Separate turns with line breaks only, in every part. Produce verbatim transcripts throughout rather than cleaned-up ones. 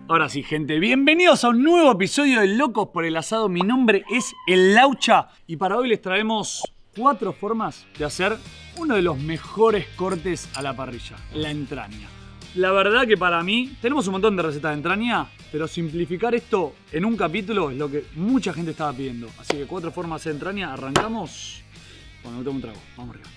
Ahora sí, gente, bienvenidos a un nuevo episodio de Locos por el Asado. Mi nombre es El Laucha y para hoy les traemos cuatro formas de hacer uno de los mejores cortes a la parrilla, la entraña. La verdad que para mí, tenemos un montón de recetas de entraña, pero simplificar esto en un capítulo es lo que mucha gente estaba pidiendo. Así que cuatro formas de entraña, arrancamos. Bueno, me tomo un trago, vamos arriba.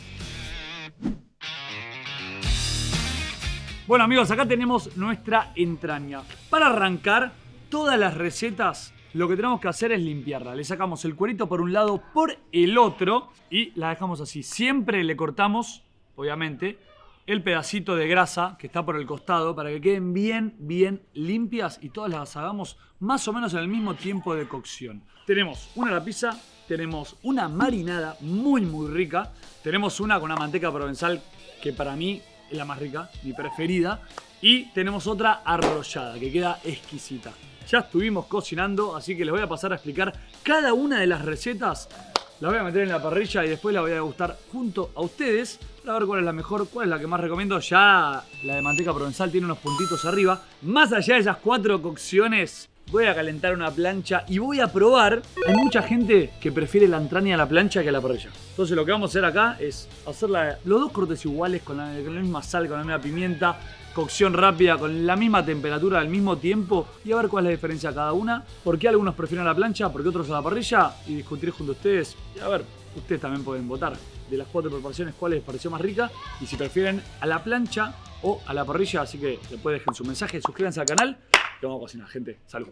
Bueno amigos, acá tenemos nuestra entraña. Para arrancar, todas las recetas, lo que tenemos que hacer es limpiarla. Le sacamos el cuerito por un lado, por el otro y la dejamos así. Siempre le cortamos, obviamente, el pedacito de grasa que está por el costado para que queden bien, bien limpias y todas las hagamos más o menos en el mismo tiempo de cocción. Tenemos una a la pizza, tenemos una marinada muy, muy rica. Tenemos una con una manteca provenzal que para mí es la más rica, mi preferida. Y tenemos otra arrollada que queda exquisita. Ya estuvimos cocinando, así que les voy a pasar a explicar cada una de las recetas. Las voy a meter en la parrilla y después las voy a degustar junto a ustedes para ver cuál es la mejor, cuál es la que más recomiendo. Ya la de manteca provenzal tiene unos puntitos arriba. Más allá de esas cuatro cocciones, voy a calentar una plancha y voy a probar. Hay mucha gente que prefiere la entraña a la plancha que a la parrilla. Entonces lo que vamos a hacer acá es hacer la, los dos cortes iguales con la, con la misma sal, con la misma pimienta. Cocción rápida, con la misma temperatura al mismo tiempo y a ver cuál es la diferencia de cada una. ¿Por qué algunos prefieren a la plancha? ¿Por qué otros a la parrilla? Y discutir junto a ustedes. Y a ver, ustedes también pueden votar de las cuatro preparaciones cuál les pareció más rica y si prefieren a la plancha o a la parrilla. Así que después dejen su mensaje, suscríbanse al canal y vamos a cocinar, gente. Salud.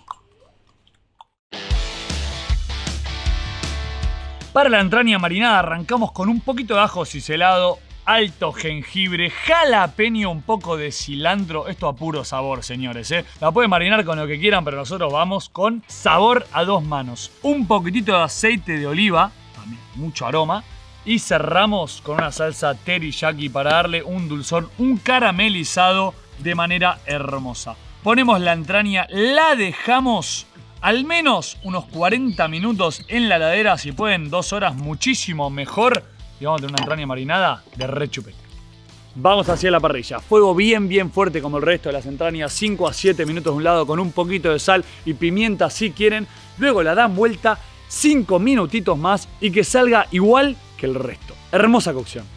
Para la entraña marinada arrancamos con un poquito de ajo ciselado, alto jengibre, jalapeño, un poco de cilantro. Esto a puro sabor, señores, ¿eh? La pueden marinar con lo que quieran, pero nosotros vamos con sabor a dos manos. Un poquitito de aceite de oliva, también mucho aroma. Y cerramos con una salsa teriyaki para darle un dulzor, un caramelizado de manera hermosa. Ponemos la entraña, la dejamos al menos unos cuarenta minutos en la heladera. Si pueden, dos horas, muchísimo mejor. Y vamos a tener una entraña marinada de re chupete. Vamos hacia la parrilla. Fuego bien, bien fuerte como el resto de las entrañas. cinco a siete minutos de un lado con un poquito de sal y pimienta si quieren. Luego la dan vuelta cinco minutitos más y que salga igual que el resto. Hermosa cocción.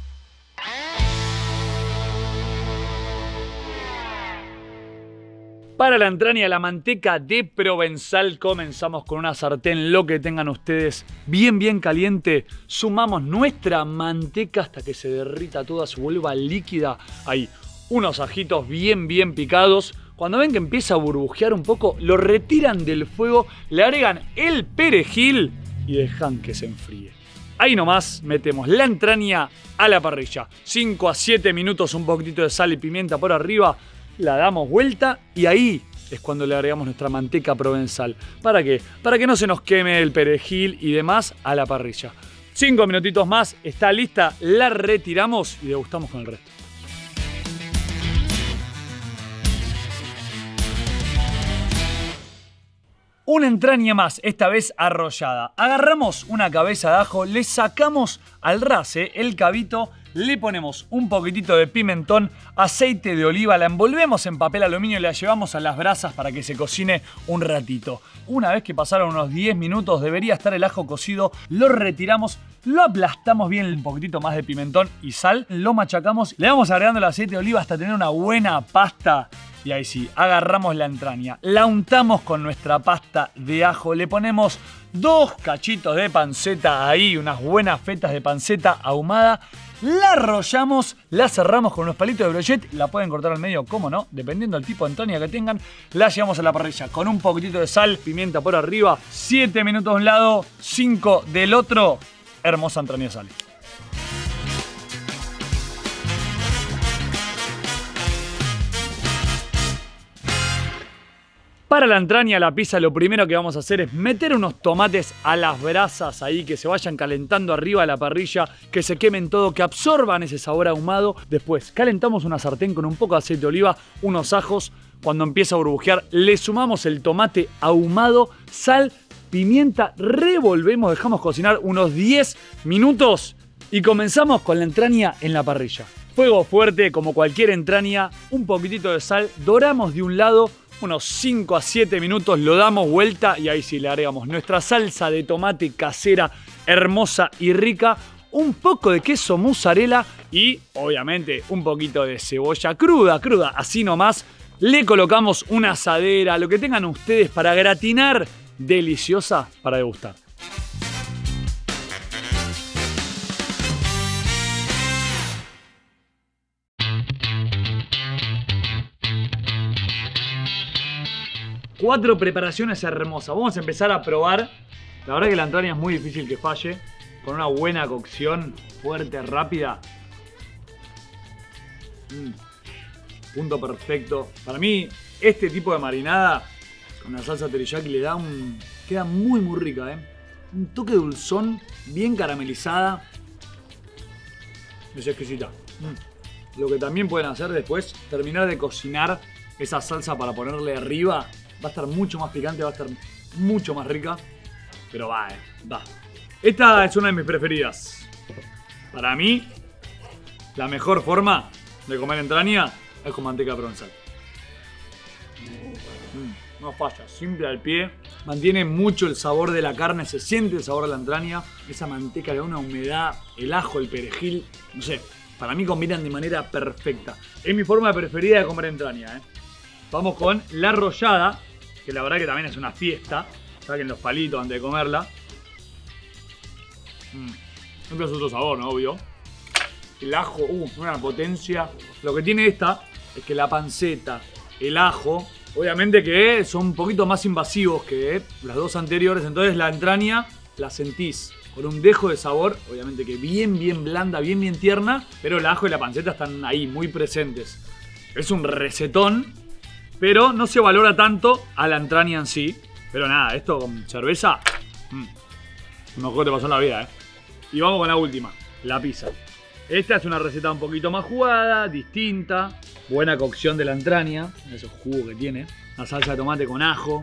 Para la entraña, la manteca de provenzal, comenzamos con una sartén, lo que tengan ustedes, bien bien caliente. Sumamos nuestra manteca hasta que se derrita toda, se vuelva líquida. Ahí, unos ajitos bien bien picados. Cuando ven que empieza a burbujear un poco, lo retiran del fuego, le agregan el perejil y dejan que se enfríe. Ahí nomás metemos la entraña a la parrilla. cinco a siete minutos, un poquitito de sal y pimienta por arriba. La damos vuelta y ahí es cuando le agregamos nuestra manteca provenzal. ¿Para qué? Para que no se nos queme el perejil y demás a la parrilla. Cinco minutitos más, está lista, la retiramos y degustamos con el resto. Una entraña más, esta vez arrollada. Agarramos una cabeza de ajo, le sacamos al ras, ¿eh? el cabito. Le ponemos un poquitito de pimentón, aceite de oliva, la envolvemos en papel aluminio y la llevamos a las brasas para que se cocine un ratito. Una vez que pasaron unos diez minutos debería estar el ajo cocido, lo retiramos, lo aplastamos bien, un poquitito más de pimentón y sal, lo machacamos, le vamos agregando el aceite de oliva hasta tener una buena pasta. Y ahí sí, agarramos la entraña, la untamos con nuestra pasta de ajo, le ponemos dos cachitos de panceta ahí, unas buenas fetas de panceta ahumada. La arrollamos, la cerramos con unos palitos de brochet, la pueden cortar al medio, como no, dependiendo del tipo de entraña que tengan. La llevamos a la parrilla con un poquitito de sal, pimienta por arriba, siete minutos de un lado, cinco del otro. Hermosa entraña sale. Para la entraña a la pizza lo primero que vamos a hacer es meter unos tomates a las brasas ahí, que se vayan calentando arriba de la parrilla, que se quemen todo, que absorban ese sabor ahumado. Después calentamos una sartén con un poco de aceite de oliva, unos ajos. Cuando empieza a burbujear le sumamos el tomate ahumado, sal, pimienta, revolvemos, dejamos cocinar unos diez minutos y comenzamos con la entraña en la parrilla. fuego fuerte, como cualquier entraña, un poquitito de sal, doramos de un lado, unos cinco a siete minutos, lo damos vuelta y ahí sí le agregamos nuestra salsa de tomate casera, hermosa y rica, un poco de queso mozzarella y obviamente un poquito de cebolla cruda, cruda, así nomás. Le colocamos una asadera, lo que tengan ustedes para gratinar, deliciosa para degustar. Cuatro preparaciones hermosas. Vamos a empezar a probar. La verdad que la entraña es muy difícil que falle. Con una buena cocción, fuerte, rápida. Mm. Punto perfecto. Para mí, este tipo de marinada con la salsa teriyaki le da un... queda muy muy rica, ¿eh? Un toque dulzón, bien caramelizada. Es exquisita. Mm. Lo que también pueden hacer después, terminar de cocinar esa salsa para ponerle arriba. Va a estar mucho más picante, va a estar mucho más rica. Pero va, eh, va. Esta es una de mis preferidas. Para mí, la mejor forma de comer entraña es con manteca provenzal. Mm, no falla, simple al pie. Mantiene mucho el sabor de la carne, se siente el sabor de la entraña. Esa manteca le da una humedad, el ajo, el perejil. No sé, para mí combinan de manera perfecta. Es mi forma preferida de comer entraña, ¿eh? Vamos con la arrollada, que la verdad que también es una fiesta. Saquen los palitos antes de comerla. Mm. Siempre es otro sabor, ¿no? Obvio. El ajo, uh, una potencia. Lo que tiene esta es que la panceta, el ajo, obviamente que son un poquito más invasivos que las dos anteriores. Entonces la entraña la sentís con un dejo de sabor, obviamente que bien, bien blanda, bien, bien tierna. Pero el ajo y la panceta están ahí, muy presentes. Es un recetón, pero no se valora tanto a la entraña en sí. Pero nada, esto con cerveza, mmm, un mejor te pasó en la vida, ¿eh? Y vamos con la última, la pizza. Esta es una receta un poquito más jugada, distinta. Buena cocción de la entraña, esos jugos que tiene. Una salsa de tomate con ajo.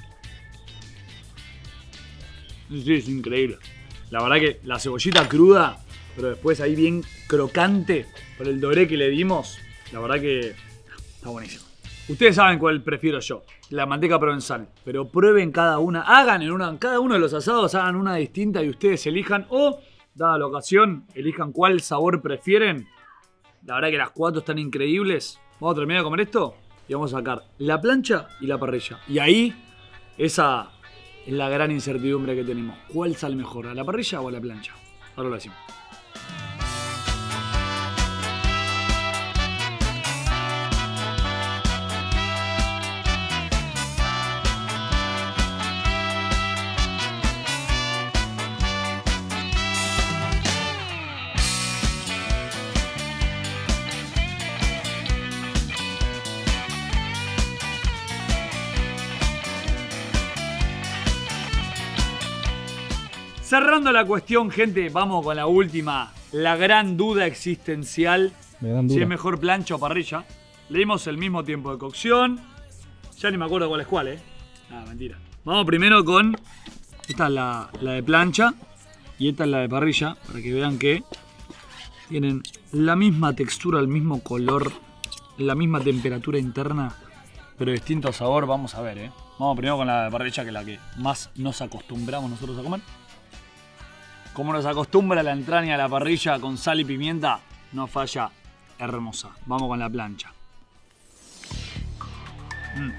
Sí, es increíble. La verdad que la cebollita cruda, pero después ahí bien crocante por el doré que le dimos. La verdad que está buenísimo. Ustedes saben cuál prefiero yo, la manteca provenzal. Pero prueben cada una, hagan en una, cada uno de los asados, hagan una distinta y ustedes elijan. O, dada la ocasión, elijan cuál sabor prefieren. La verdad que las cuatro están increíbles. Vamos a terminar de comer esto y vamos a sacar la plancha y la parrilla. Y ahí, esa es la gran incertidumbre que tenemos. ¿Cuál sale mejor, a la parrilla o a la plancha? Ahora lo decimos. Cerrando la cuestión, gente, vamos con la última. La gran duda existencial. Gran duda. Si es mejor plancha o parrilla. Le dimos el mismo tiempo de cocción. Ya ni me acuerdo cuál es cuál, ¿eh? Ah, mentira. Vamos primero con... Esta es la, la de plancha. Y esta es la de parrilla. Para que vean que tienen la misma textura, el mismo color, la misma temperatura interna, pero distinto sabor. Vamos a ver, ¿eh? Vamos primero con la de parrilla, que es la que más nos acostumbramos nosotros a comer. Como nos acostumbra la entraña a la parrilla con sal y pimienta, no falla, hermosa. Vamos con la plancha. Mm.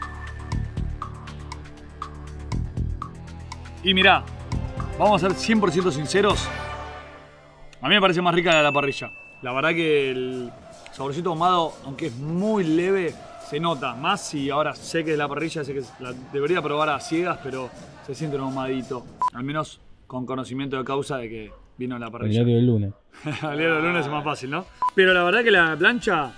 Y mirá, vamos a ser cien por ciento sinceros. A mí me parece más rica la de la parrilla. La verdad que el saborcito ahumado, aunque es muy leve, se nota. Más si ahora sé que es la parrilla, sé que la debería probar a ciegas, pero se siente un ahumadito. Al menos con conocimiento de causa de que vino la parrilla.
El diario del lunes.
El diario del lunes es más fácil, ¿no? Pero la verdad que la plancha...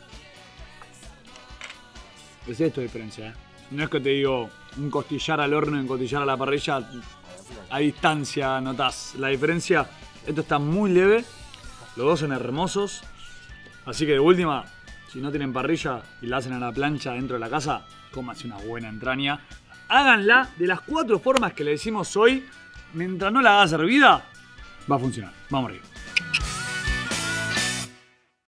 Es esto la diferencia, ¿eh? No es que te digo un costillar al horno y un costillar a la parrilla. A distancia notás la diferencia. Esto está muy leve. Los dos son hermosos. Así que de última, si no tienen parrilla y la hacen a la plancha dentro de la casa, cómanse una buena entraña. Háganla de las cuatro formas que le decimos hoy. Mientras no la hagas hervida, va a funcionar. Vamos arriba.